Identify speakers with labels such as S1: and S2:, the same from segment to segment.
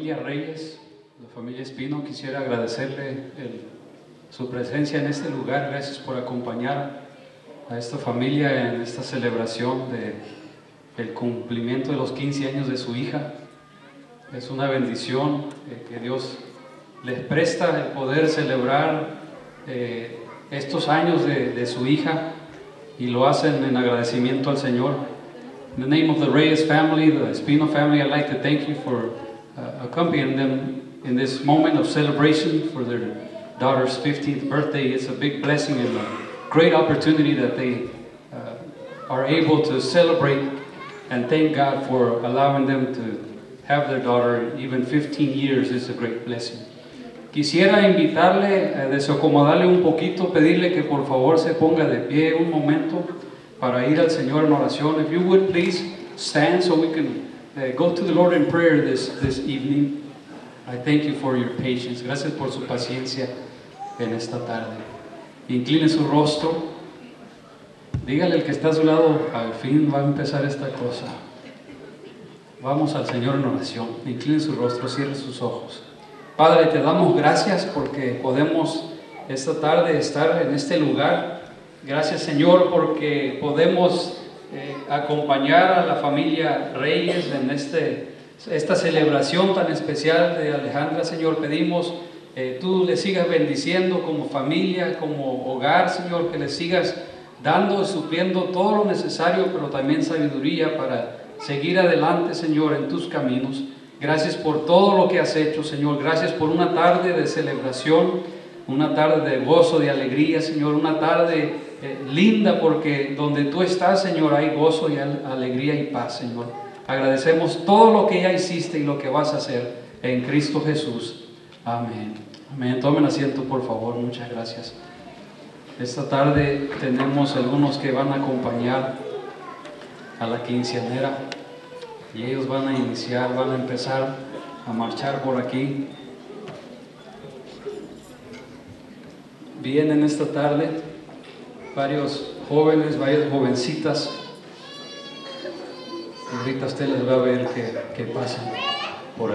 S1: familia Reyes, la familia Espino, quisiera agradecerle su presencia en este lugar. Gracias por acompañar a esta familia en esta celebración del cumplimiento de los 15 años de su hija. Es una bendición que Dios les presta el poder celebrar estos años de su hija, y lo hacen en agradecimiento al Señor. In the name of the Reyes family, the Espino family, I'd like to thank you for accompanying them in this moment of celebration for their daughter's 15th birthday. It's a big blessing and a great opportunity that they are able to celebrate, and thank God for allowing them to have their daughter even 15 years. It's a great blessing. Quisiera invitarle, desacomodarle un poquito, pedirle que por favor se ponga de pie un momento para ir al Señor en oración. If you would please stand so we can go to the Lord in prayer this evening. I thank you for your patience. Gracias por su paciencia en esta tarde. Incline su rostro. Dígale al que está a su lado, al fin va a empezar esta cosa. Vamos al Señor en oración. Incline su rostro, cierre sus ojos. Padre, te damos gracias porque podemos esta tarde estar en este lugar. Gracias, Señor, porque podemos acompañar a la familia Reyes en esta celebración tan especial de Alejandra. Señor, pedimos tú le sigas bendiciendo como familia, como hogar, Señor, que le sigas dando y supliendo todo lo necesario, pero también sabiduría para seguir adelante, Señor, en tus caminos. Gracias por todo lo que has hecho, Señor. Gracias por una tarde de celebración, una tarde de gozo, de alegría, Señor. Una tarde linda, porque donde tú estás, Señor, hay gozo y alegría y paz, Señor. Agradecemos todo lo que ya hiciste y lo que vas a hacer en Cristo Jesús. Amén. Amén. Tomen asiento, por favor. Muchas gracias. Esta tarde tenemos algunos que van a acompañar a la quinceañera. Y ellos van a iniciar, van a empezar a marchar por aquí. Vienen esta tarde varios jóvenes, varias jovencitas. Ahorita usted les va a ver que pasan por ahí.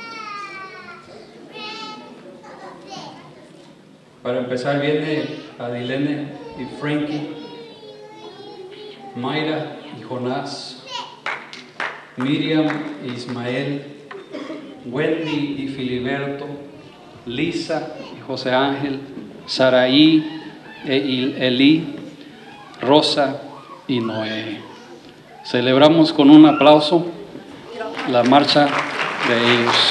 S1: Para empezar viene Adilene y Frankie, Mayra y Jonás, Miriam e Ismael, Wendy y Filiberto, Lisa y José Ángel, Saraí e Elí, Rosa y Noé. Celebramos con un aplauso la marcha de ellos.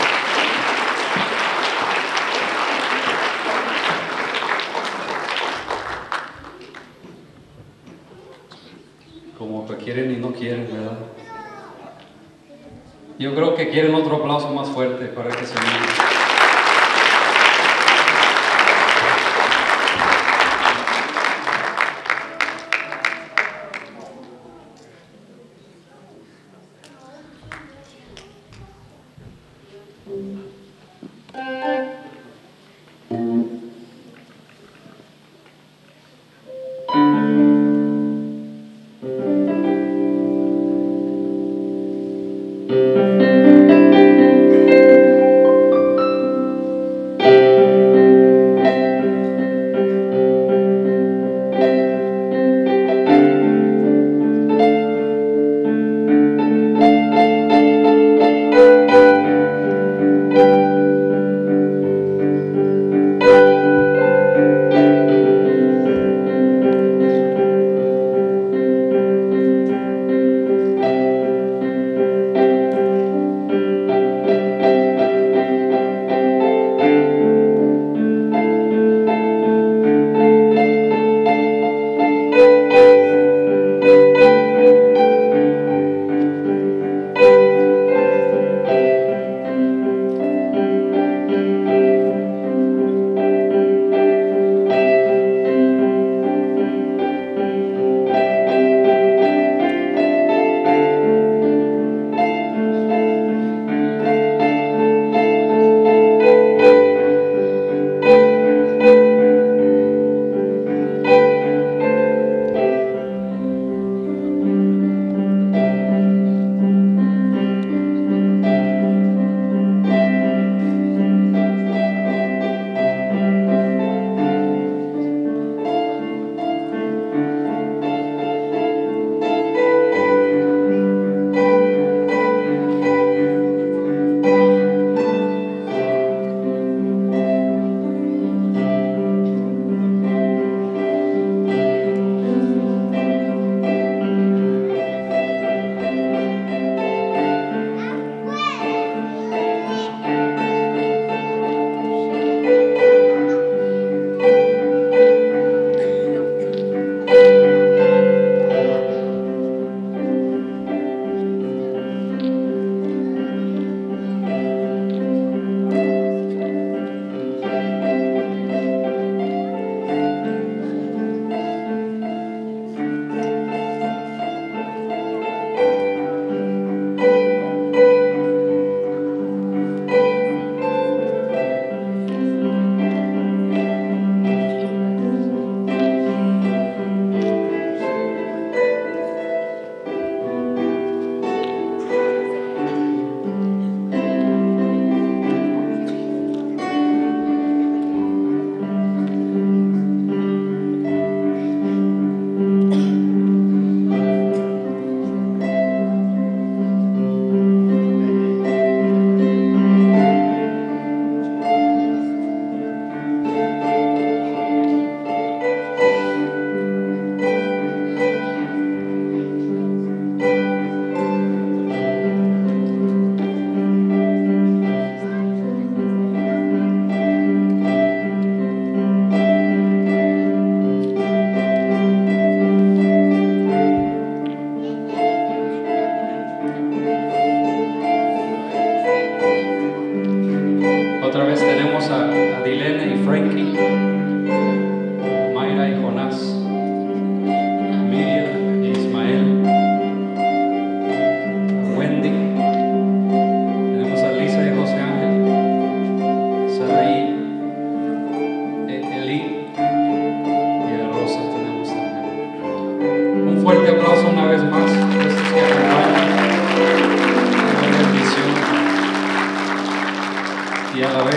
S1: Como que quieren y no quieren, ¿verdad? Yo creo que quieren otro aplauso más fuerte para que se miren.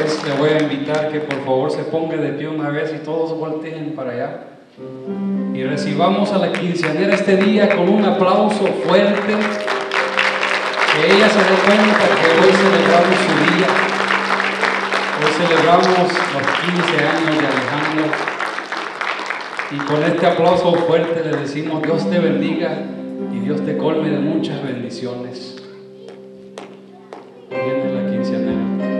S1: vez le voy a invitar que por favor se ponga de pie una vez y todos volteen para allá. Y recibamos a la quinceañera este día con un aplauso fuerte. Que ella se dé cuenta que hoy celebramos su día. Hoy celebramos los 15 años de Alejandra. Y con este aplauso fuerte le decimos: Dios te bendiga y Dios te colme de muchas bendiciones. Viene la quinceañera.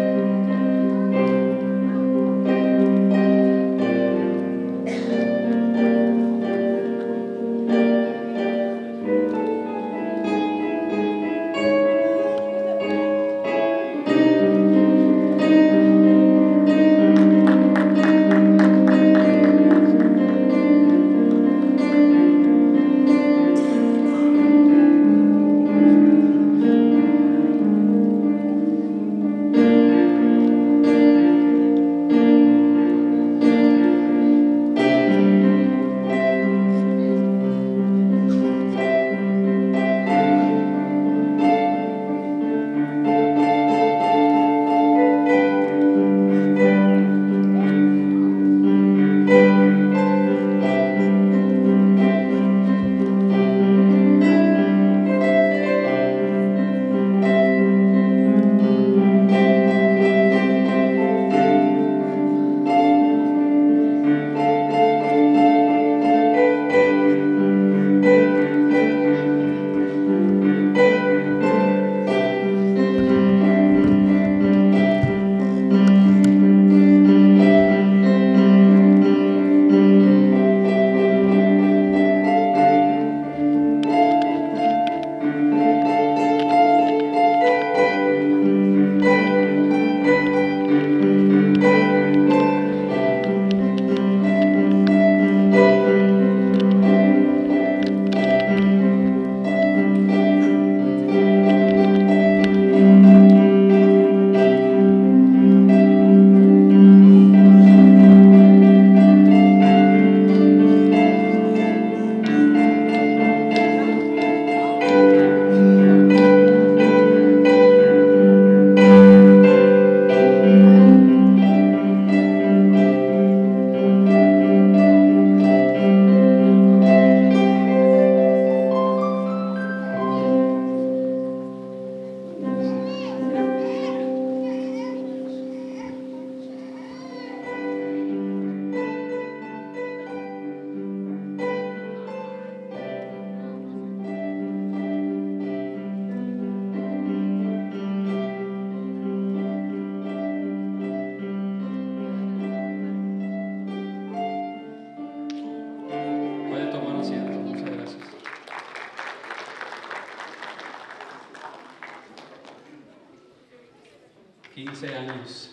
S1: Puede tomar asiento, muchas gracias. «15 años.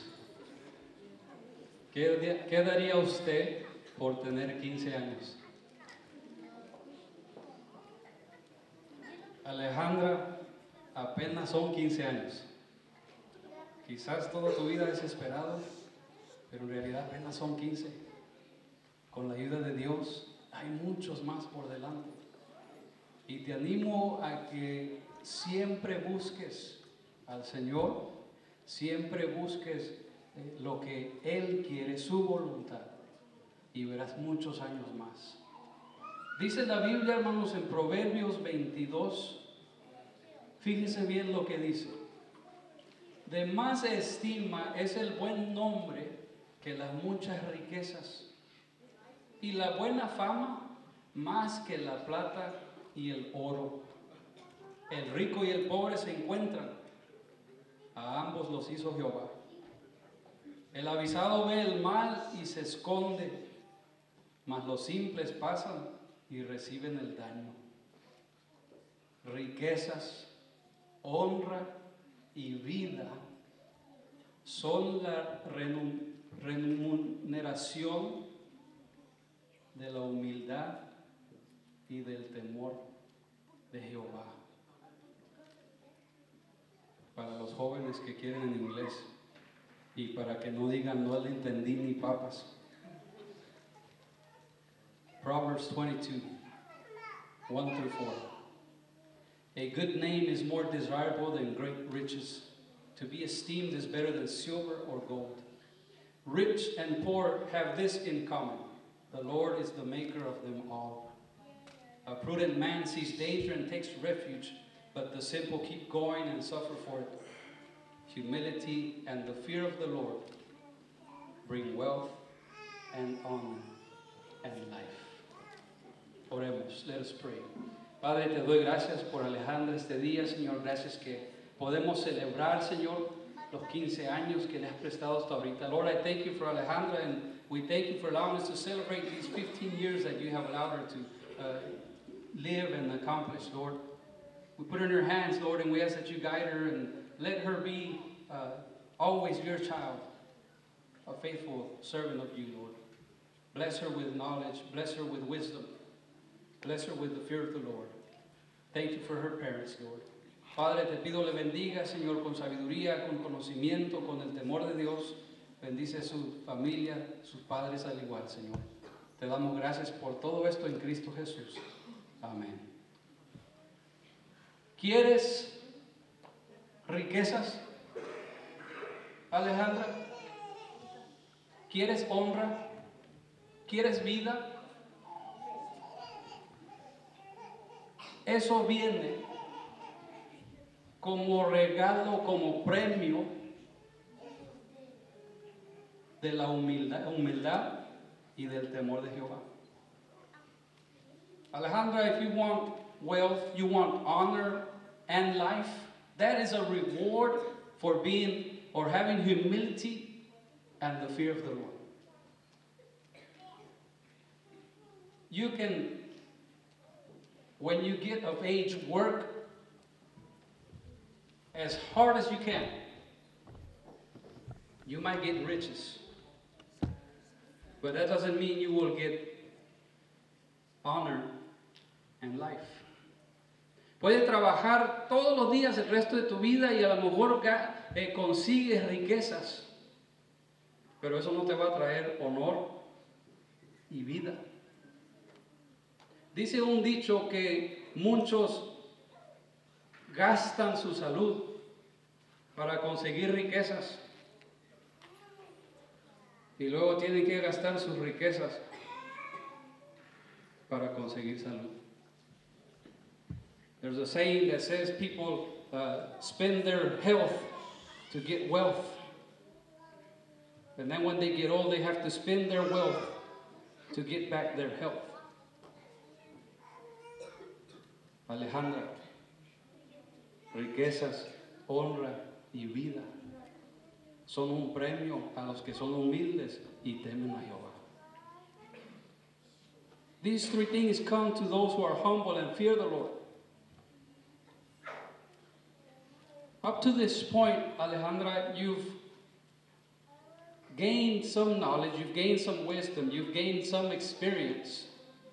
S1: ¿Qué daría usted por tener 15 años? Alejandra, apenas son 15 años. Quizás toda tu vida es esperado, pero en realidad apenas son 15. Con la ayuda de Dios hay muchos más por delante. Y te animo a que siempre busques al Señor, siempre busques lo que Él quiere, su voluntad, y verás muchos años más. Dice la Biblia, hermanos, en Proverbios 22, fíjese bien lo que dice: de más estima es el buen nombre que las muchas riquezas, y la buena fama más que la plata y el oro. El rico y el pobre se encuentran, a ambos los hizo Jehová. El avisado ve el mal y se esconde, mas los simples pasan y reciben el daño. Riquezas, honra y vida son la remuneración de la humildad y del temor de Jehová. Para los jóvenes que quieren en inglés y para que no digan no le entendí ni papas. Proverbs 22, 1 through 4. A good name is more desirable than great riches, To be esteemed is better than silver or gold. Rich and poor have this in common: the Lord is the maker of them all. A prudent man sees danger and takes refuge, but the simple keep going and suffer for it. Humility and the fear of the Lord bring wealth and honor and life. Oremos, let us pray. Padre, te doy gracias por Alejandra este día, Señor. Gracias que podemos celebrar, Señor, los 15 años que le has prestado hasta ahorita. Lord, I thank you for Alejandra, and we thank you for allowing us to celebrate these 15 years that you have allowed her to live and accomplish, Lord. We put her in your hands, Lord, and we ask that you guide her and let her be always your child, a faithful servant of you, Lord. Bless her with knowledge, bless her with wisdom, bless her with the fear of the Lord. Thank you for her parents, Lord. Padre, te pido le bendiga, Señor, con sabiduría, con conocimiento, con el temor de Dios. Bendice su familia, sus padres al igual, Señor. Te damos gracias por todo esto en Cristo Jesús. Amén. ¿Quieres riquezas, Alejandra? ¿Quieres honra? ¿Quieres vida? Eso viene como regalo, como premio de la humildad y del temor de Jehová. Alejandra, if you want wealth, you want honor and life, that is a reward for being or having humility and the fear of the Lord. You can, when you get of age, work as hard as you can. You might get riches, but that doesn't mean you will get honor and life. Puedes trabajar todos los días el resto de tu vida y a lo mejor consigues riquezas, pero eso no te va a traer honor y vida. Dice un dicho que muchos gastan su salud para conseguir riquezas y luego tienen que gastar sus riquezas para conseguir salud. There's a saying that says people spend their health to get wealth, and then when they get old they have to spend their wealth to get back their health. Alejandra, riquezas, honra y vida son un premio a los que son humildes y temen a Jehová. These three things come to those who are humble and fear the Lord. Up to this point, Alejandra, you've gained some knowledge, you've gained some wisdom, you've gained some experience.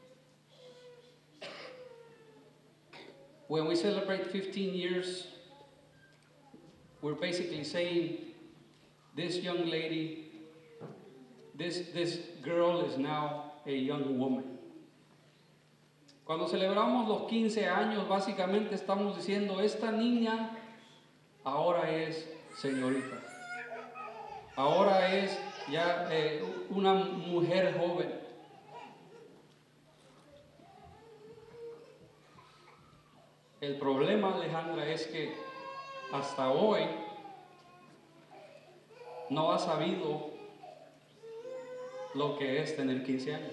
S1: When we celebrate 15 years, we're basically saying this young lady, this girl is now a young woman. Cuando celebramos los 15 años, básicamente estamos diciendo, esta niña ahora es señorita. Ahora es ya una mujer joven. El problema, Alejandra, es que hasta hoy no has sabido lo que es tener 15 años.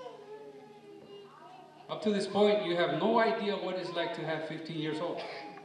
S1: Up to this point, you have no idea what it's like to have 15 years old.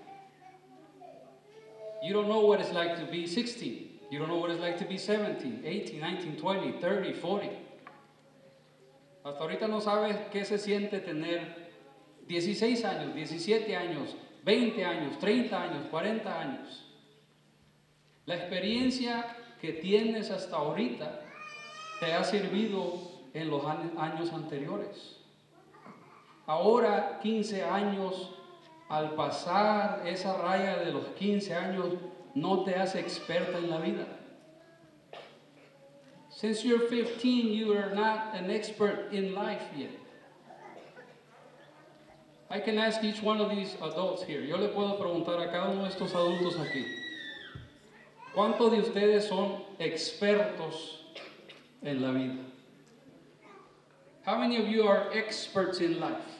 S1: You don't know what it's like to be 16. You don't know what it's like to be 17, 18, 19, 20, 30, 40. Hasta ahorita no sabes qué se siente tener 16 años, 17 años, 20 años, 30 años, 40 años. La experiencia que tienes hasta ahorita te ha servido en los años anteriores. Ahora, 15 años, al pasar esa raya de los 15 años, no te hace experta en la vida. Since you're 15, you are not an expert in life yet. I can ask each one of these adults here. Yo le puedo preguntar a cada uno de estos adultos aquí. ¿Cuántos de ustedes son expertos en la vida? How many of you are experts in life?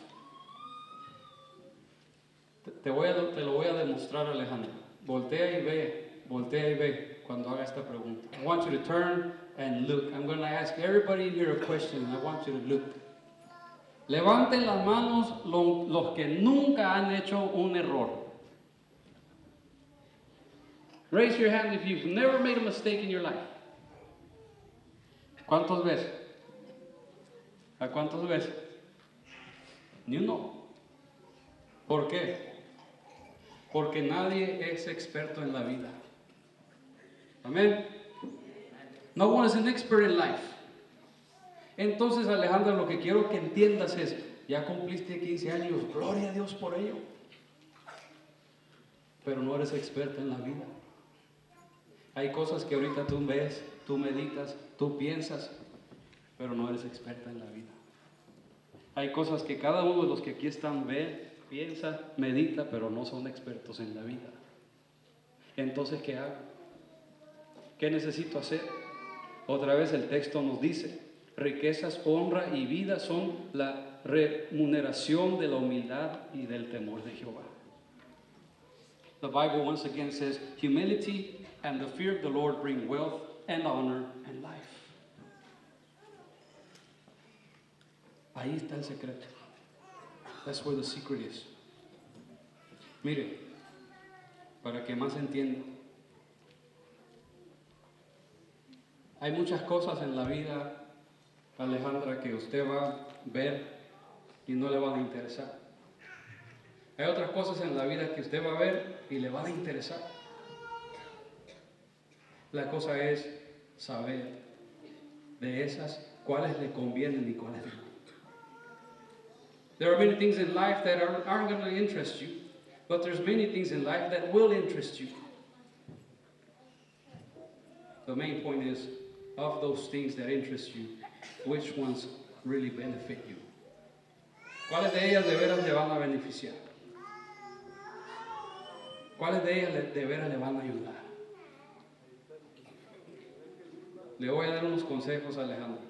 S1: Te lo voy a demostrar, Alejandro. Voltea y ve cuando haga esta pregunta. I want you to turn and look. I'm going to ask everybody here a question and I want you to look. Levanten las manos los que nunca han hecho un error. Raise your hand if you've never made a mistake in your life. ¿Cuántos ves? ¿A cuántos ves? Ni uno. ¿Por qué? Porque nadie es experto en la vida. Amén. No one is an expert in life. Entonces, Alejandra, lo que quiero que entiendas es, ya cumpliste 15 años, gloria a Dios por ello. Pero no eres experta en la vida. Hay cosas que ahorita tú ves, tú meditas, tú piensas, pero no eres experta en la vida. Hay cosas que cada uno de los que aquí están ve, piensa, medita, pero no son expertos en la vida. Entonces, ¿qué hago? ¿Qué necesito hacer? Otra vez el texto nos dice, riquezas, honra y vida son la remuneración de la humildad y del temor de Jehová. The Bible once again says, humility and the fear of the Lord bring wealth and honor and life. Ahí está el secreto. That's where the secret is. Mire, para que más entienda, hay muchas cosas en la vida, Alejandra, que usted va a ver y no le van a interesar. Hay otras cosas en la vida que usted va a ver y le van a interesar. La cosa es saber de esas cuáles le convienen y cuáles no. There are many things in life that aren't going to interest you, but there's many things in life that will interest you. The main point is, of those things that interest you, which ones really benefit you? ¿Cuáles de ellas de veras le van a beneficiar? ¿Cuáles de ellas de veras le van a ayudar? Le voy a dar unos consejos a Alejandro.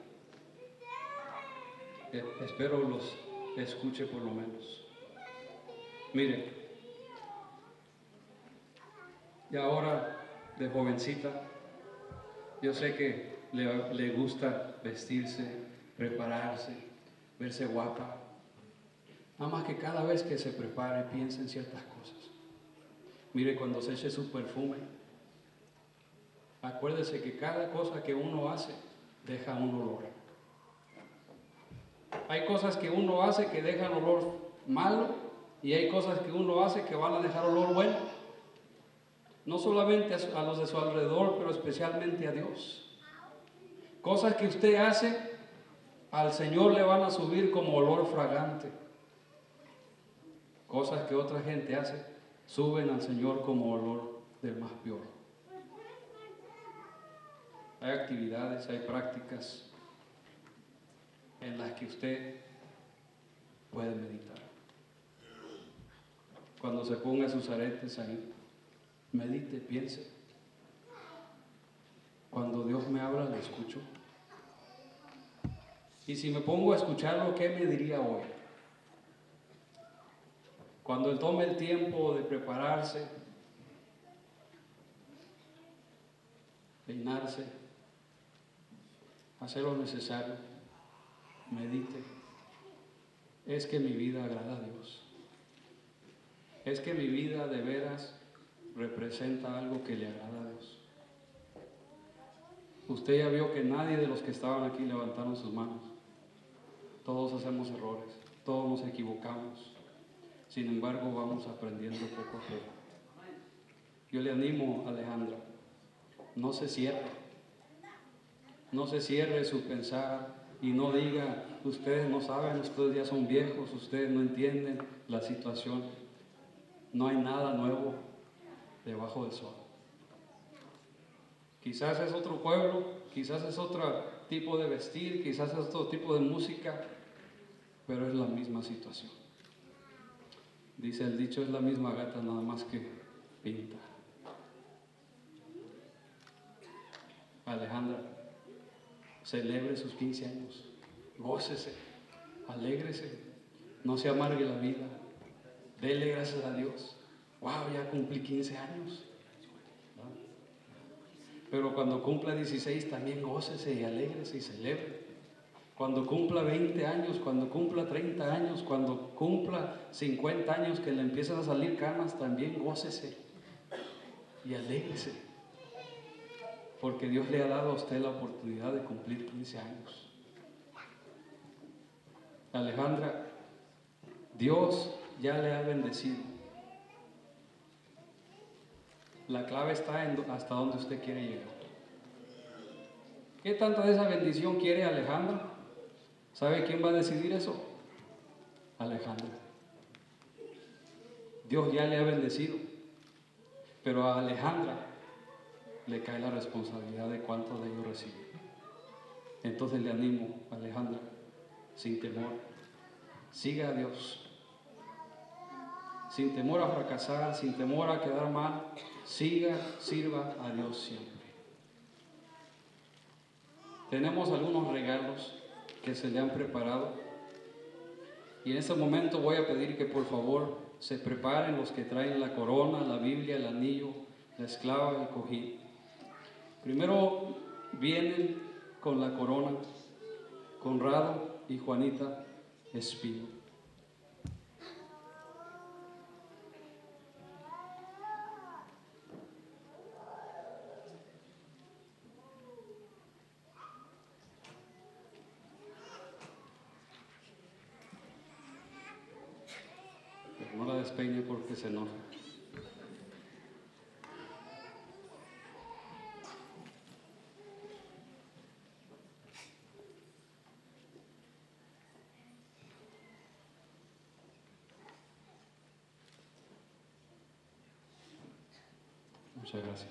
S1: Espero los escuche por lo menos. Mire, y ahora de jovencita, yo sé que le gusta vestirse, prepararse, verse guapa. Nada más que cada vez que se prepare piense en ciertas cosas. Mire, cuando se eche su perfume, acuérdese que cada cosa que uno hace deja un olor. Hay cosas que uno hace que dejan olor malo y hay cosas que uno hace que van a dejar olor bueno. No solamente a los de su alrededor, pero especialmente a Dios. Cosas que usted hace al Señor le van a subir como olor fragante. Cosas que otra gente hace suben al Señor como olor del más peor. Hay actividades, hay prácticas en las que usted puede meditar. Cuando se ponga sus aretes ahí, medite, piense. Cuando Dios me habla, le escucho. Y si me pongo a escucharlo, ¿qué me diría hoy? Cuando Él tome el tiempo de prepararse, peinarse, hacer lo necesario, medite. Es que mi vida agrada a Dios. Es que mi vida de veras representa algo que le agrada a Dios. Usted ya vio que nadie de los que estaban aquí levantaron sus manos. Todos hacemos errores, todos nos equivocamos. Sin embargo, vamos aprendiendo poco a poco. Yo le animo, Alejandra, no se cierre. No se cierre su pensar y no diga, ustedes no saben, ustedes ya son viejos, ustedes no entienden la situación. No hay nada nuevo debajo del sol. Quizás es otro pueblo, quizás es otro tipo de vestir, quizás es otro tipo de música, pero es la misma situación. Dice el dicho, es la misma gata, nada más que pinta. Alejandra, celebre sus 15 años, gócese, alégrese, no se amargue la vida, dele gracias a Dios. Wow, ya cumplí 15 años. Pero cuando cumpla 16 también gócese y alégrese y celebre. Cuando cumpla 20 años, cuando cumpla 30 años, cuando cumpla 50 años que le empiezan a salir canas, también gócese y alégrese. Porque Dios le ha dado a usted la oportunidad de cumplir 15 años. Alejandra, Dios ya le ha bendecido. La clave está en hasta donde usted quiere llegar. ¿Qué tanta de esa bendición quiere Alejandra? ¿Sabe quién va a decidir eso? Alejandra. Dios ya le ha bendecido, pero a Alejandra le cae la responsabilidad de cuánto de ellos recibe. Entonces le animo, Alejandra, sin temor, siga a Dios. Sin temor a fracasar, sin temor a quedar mal, sirva a Dios siempre. Tenemos algunos regalos que se le han preparado y en este momento voy a pedir que por favor se preparen los que traen la corona, la Biblia, el anillo, la esclava y el cojín. Primero vienen con la corona Conrado y Juanita Espino. No la despeine porque se enoja. Muchas gracias.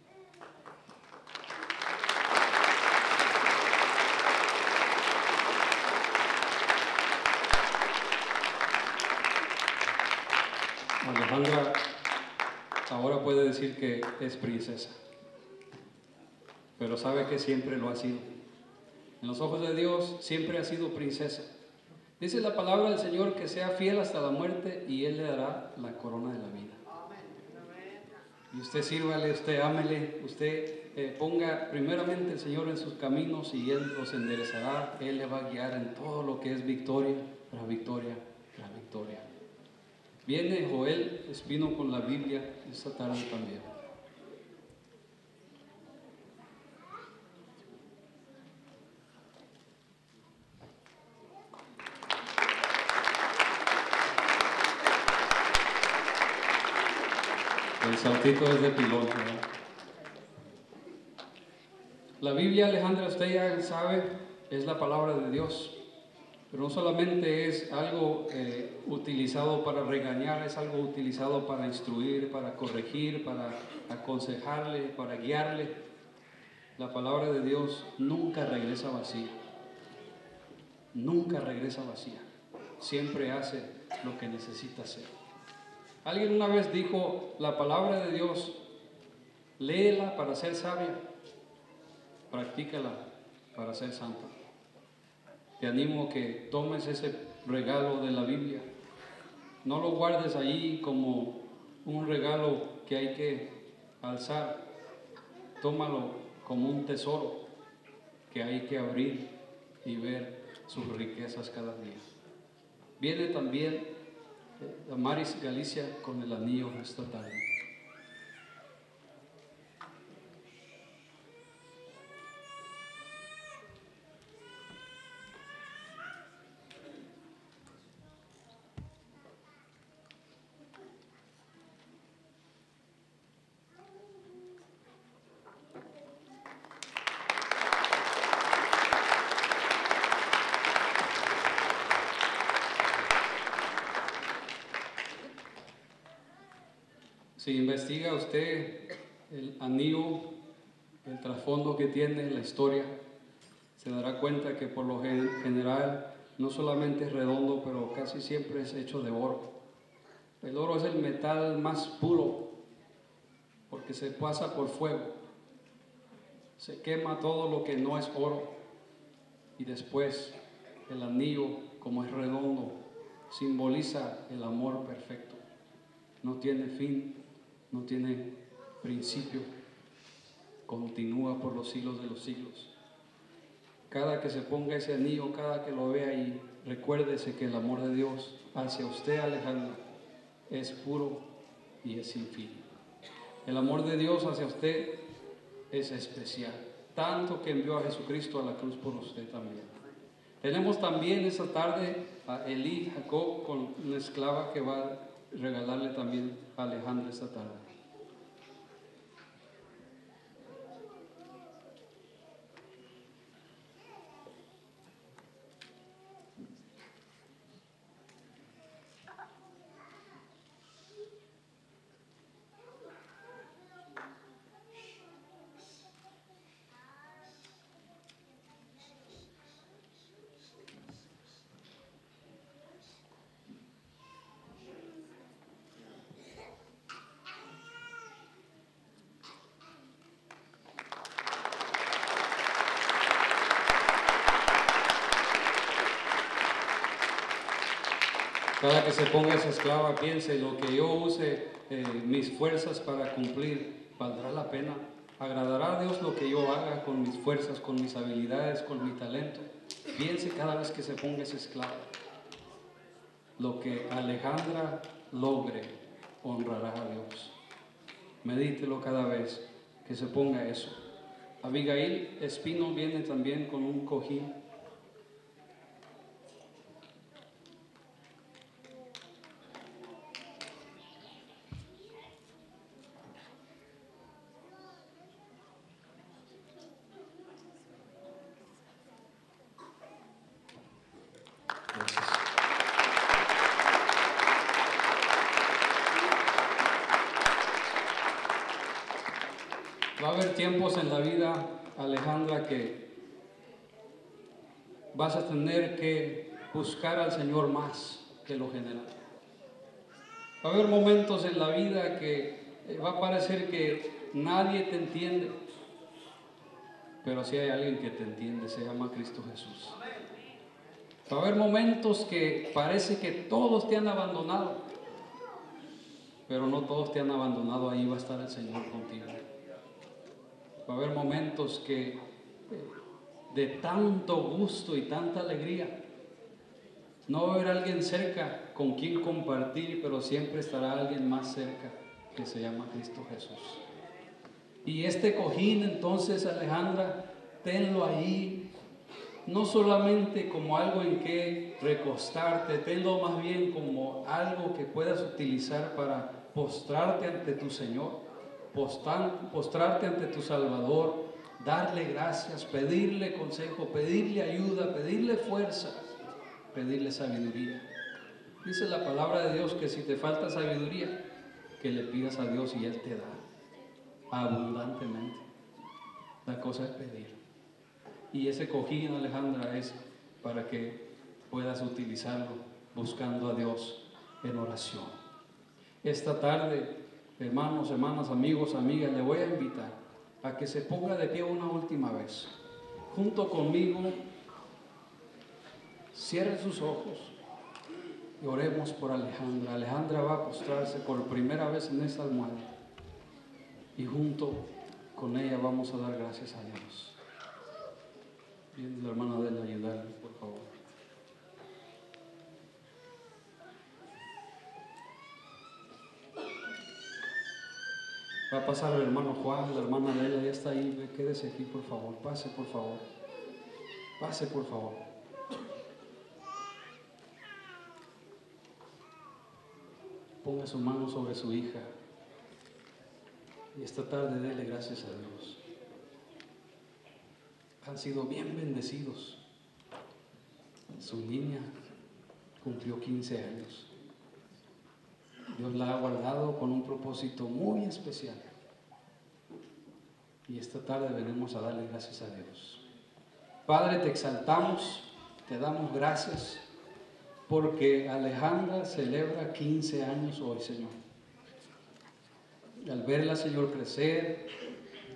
S1: Alejandra ahora puede decir que es princesa, pero sabe que siempre lo ha sido. En los ojos de Dios siempre ha sido princesa. Dice la palabra del Señor que sea fiel hasta la muerte y Él le dará la corona de la vida. Y usted sírvale, usted ámele, usted ponga primeramente el Señor en sus caminos y Él los enderezará. Él le va a guiar en todo lo que es victoria tras victoria tras victoria. Viene Joel Espino con la Biblia esta tarde también. El saltito es de pilón, ¿verdad? La Biblia, Alejandra, usted ya sabe, es la palabra de Dios. Pero no solamente es algo utilizado para regañar, es algo utilizado para instruir, para corregir, para aconsejarle, para guiarle. La palabra de Dios nunca regresa vacía. Nunca regresa vacía. Siempre hace lo que necesita hacer. Alguien una vez dijo, la palabra de Dios, léela para ser sabia, practícala para ser santa. Te animo a que tomes ese regalo de la Biblia. No lo guardes allí como un regalo que hay que alzar. Tómalo como un tesoro que hay que abrir y ver sus riquezas cada día. Viene también Damaris Galicia con el anillo esta tarde. Si investiga usted el anillo, el trasfondo que tiene, la historia, se dará cuenta que por lo general no solamente es redondo, pero casi siempre es hecho de oro. El oro es el metal más puro porque se pasa por fuego. Se quema todo lo que no es oro. Y después el anillo, como es redondo, simboliza el amor perfecto. No tiene fin, no tiene principio. Continúa por los siglos de los siglos. Cada que se ponga ese anillo, cada que lo vea ahí, recuérdese que el amor de Dios hacia usted, Alejandra, es puro y es sin fin. El amor de Dios hacia usted es especial, tanto que envió a Jesucristo a la cruz por usted también. Tenemos también esta tarde a Eli Jacob con una esclava que va a regalarle también a Alejandra esta tarde. Cada que se ponga esa esclava, piense, lo que yo use mis fuerzas para cumplir, ¿valdrá la pena? ¿Agradará a Dios lo que yo haga con mis fuerzas, con mis habilidades, con mi talento? Piense cada vez que se ponga esa esclava. Lo que Alejandra logre honrará a Dios. Medítelo cada vez que se ponga eso. Abigail Espino viene también con un cojín. Va a haber tiempos en la vida, Alejandra, que vas a tener que buscar al Señor más que lo general. Va a haber momentos en la vida que va a parecer que nadie te entiende, pero si hay alguien que te entiende, se llama Cristo Jesús. Va a haber momentos que parece que todos te han abandonado, pero no todos te han abandonado, ahí va a estar el Señor contigo. Va a haber momentos que de tanto gusto y tanta alegría, no va a haber alguien cerca con quien compartir, pero siempre estará alguien más cerca que se llama Cristo Jesús. Y este cojín entonces, Alejandra, tenlo ahí, no solamente como algo en que recostarte, tenlo más bien como algo que puedas utilizar para postrarte ante tu Señor, postrarte ante tu Salvador, darle gracias, pedirle consejo, pedirle ayuda, pedirle fuerza, pedirle sabiduría. Dice la palabra de Dios que si te falta sabiduría, que le pidas a Dios y Él te da abundantemente. La cosa es pedir. Y ese cojín, Alejandra, es para que puedas utilizarlo buscando a Dios en oración. Esta tarde, hermanos, hermanas, amigos, amigas, le voy a invitar a que se ponga de pie una última vez. Junto conmigo, cierre sus ojos y oremos por Alejandra. Alejandra va a postrarse por primera vez en esta almohada y junto con ella vamos a dar gracias a Dios. Viene la hermana de él a ayudarle, por favor. Va a pasar el hermano Juan, la hermana de ella ya está ahí. Quédese aquí, por favor. Pase, por favor. Pase, por favor. Ponga su mano sobre su hija. Y esta tarde dele gracias a Dios. Han sido bien bendecidos. Su niña cumplió 15 años. Dios la ha guardado con un propósito muy especial. Y esta tarde venimos a darle gracias a Dios. Padre, te exaltamos, te damos gracias, porque Alejandra celebra 15 años hoy, Señor. Al verla, Señor, crecer,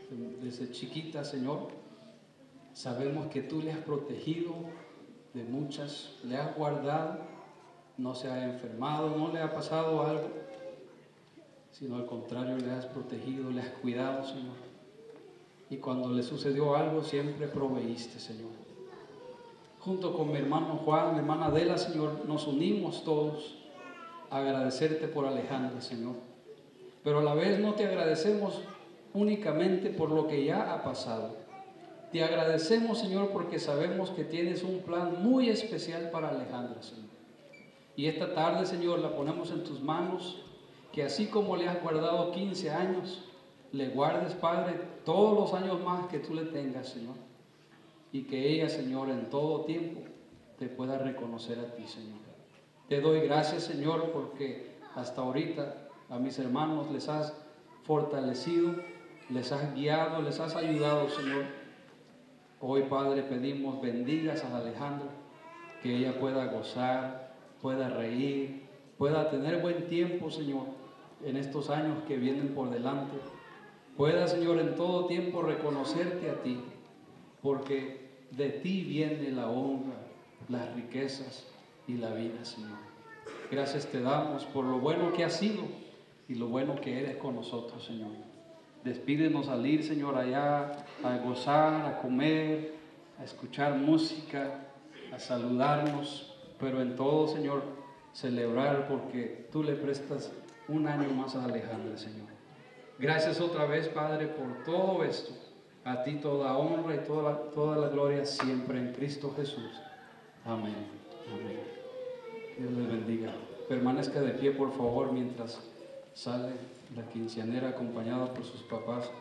S1: desde chiquita, Señor. Sabemos que tú le has protegido de muchas, le has guardado, no se ha enfermado, no le ha pasado algo, sino al contrario, le has protegido, le has cuidado, Señor. Y cuando le sucedió algo, siempre proveíste, Señor. Junto con mi hermano Juan, mi hermana Adela, Señor, nos unimos todos a agradecerte por Alejandra, Señor. Pero a la vez no te agradecemos únicamente por lo que ya ha pasado. Te agradecemos, Señor, porque sabemos que tienes un plan muy especial para Alejandra, Señor. Y esta tarde, Señor, la ponemos en tus manos, que así como le has guardado 15 años, le guardes, Padre, todos los años más que tú le tengas, Señor. Y que ella, Señor, en todo tiempo te pueda reconocer a ti, Señor. Te doy gracias, Señor, porque hasta ahorita a mis hermanos les has fortalecido, les has guiado, les has ayudado, Señor. Hoy, Padre, pedimos bendigas a Alejandra, que ella pueda gozar, pueda reír, pueda tener buen tiempo, Señor, en estos años que vienen por delante. Pueda, Señor, en todo tiempo reconocerte a ti, porque de ti viene la honra, las riquezas y la vida, Señor. Gracias te damos por lo bueno que has sido y lo bueno que eres con nosotros, Señor. Despídenos al ir, Señor, allá a gozar, a comer, a escuchar música, a saludarnos, pero en todo, Señor, celebrar porque tú le prestas un año más a Alejandra, Señor. Gracias otra vez, Padre, por todo esto. A ti toda honra y toda la gloria siempre en Cristo Jesús. Amén. Amén. Dios les bendiga. Permanezca de pie, por favor, mientras sale la quinceañera acompañada por sus papás.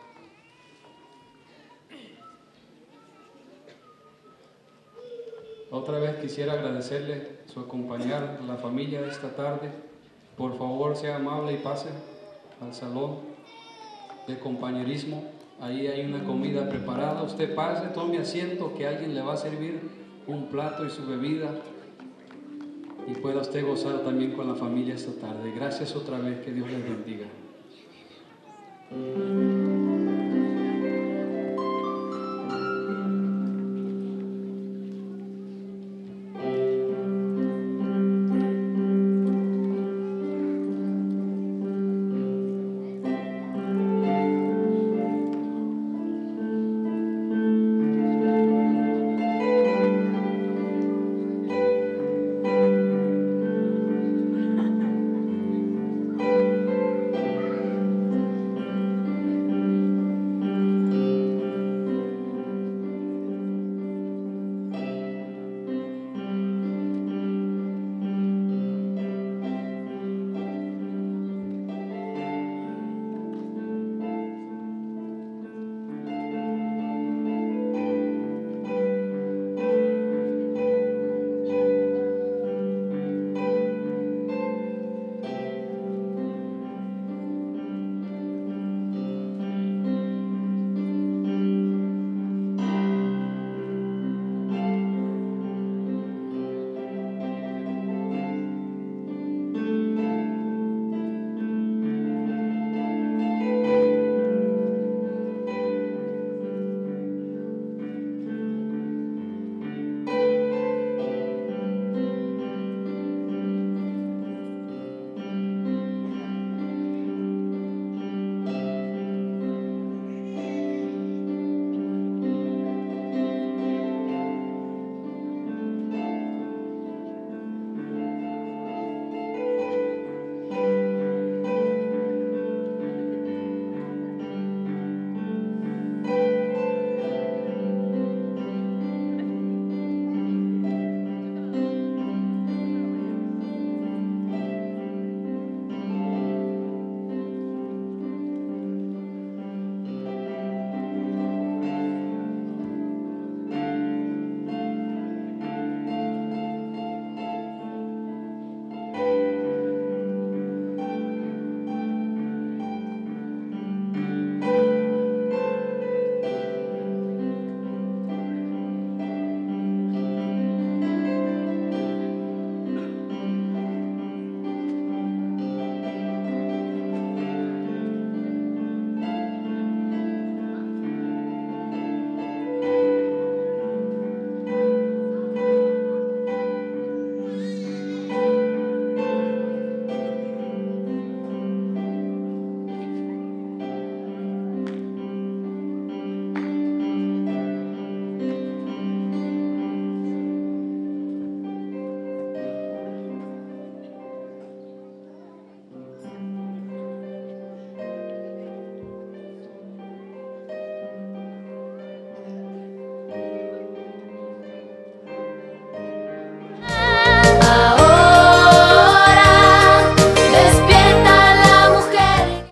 S1: Otra vez quisiera agradecerle su acompañar a la familia de esta tarde. Por favor, sea amable y pase al salón de compañerismo. Ahí hay una comida preparada. Usted pase, tome asiento, que alguien le va a servir un plato y su bebida. Y pueda usted gozar también con la familia esta tarde. Gracias otra vez, que Dios les bendiga.